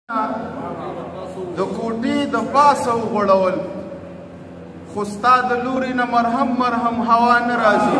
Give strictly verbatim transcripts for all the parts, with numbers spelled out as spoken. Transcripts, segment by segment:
د کوټې د پاسه وغوړول خو ستا د لوري نه مرهم مرهم هوا نه راځي.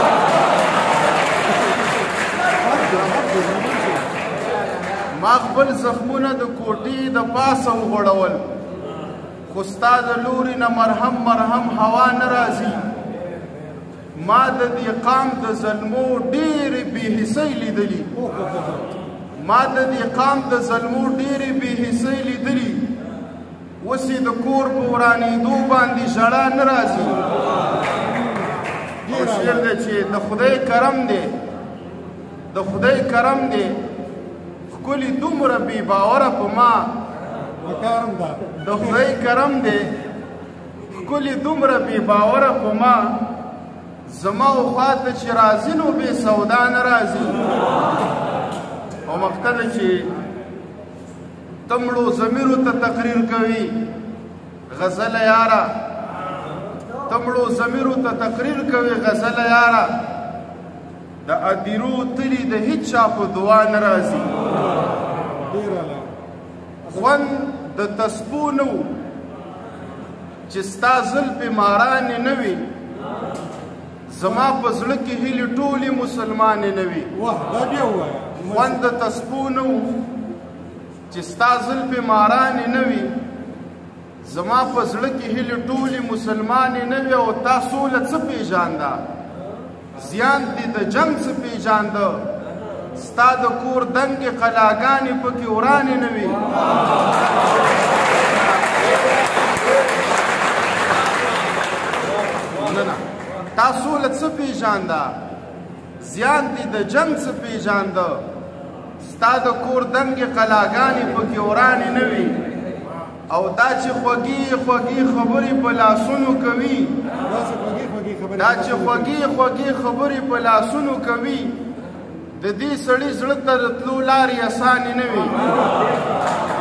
ما خپل زخمونه د کوټې د پاسه وغوړول خو ستا د لوري نه مرهم مرهم هوا نه راځي. ما د دې قام د ظلمو ډېرې بې حسۍ لیدلي ما د دې قام د ظلمو ډېرې بې حسۍ لیدلي اوس یې د کور په ورانېدو باندې ژړا نه راځي. او شعر دی چې د خدای کرم دی د خدای کرم دی ښکلي دومره بې باوره په ما د خدای کرم دی ښکلي دومره بې باوره په ما زما و خواته چې راځي نو بې سودا نه راځي. او مقتل چې تمړو ضمیرو ته تقریر کوي غزل یاره تمړو ضمیرو ته تقریر کوي غزل یاره د ادیرو تلي د هیڅ چا په دعا نه راځي. خوند د تسبو نه و چې ستا زلفې مارانې نه وي زما په زړه کې هیلې ټولې مسلمانې نه وي. خوند د تسبو نه و چې ستا زلفې مارانې نه وي زما په زړه کې هیلې ټولې مسلمانې نه وي. او تا سوله څه پېژانده زیان دې د جنګ څه پېژانده ستا د کور دنګې قلاګانې پکې ورانې نه وي. نه نه تا سوله څه پېژانده زیان دې د جنګ څه پېژانده ستا د کور دنګې قلاګانې پکې ورانې نه وي. او دا چې خوږې خوږې خبرې په لاسونو کوي دا چې خوږې خوږې خبرې په لاسونو کوي د دې سړي زړه ته د تلو لارې اسانې نه وي.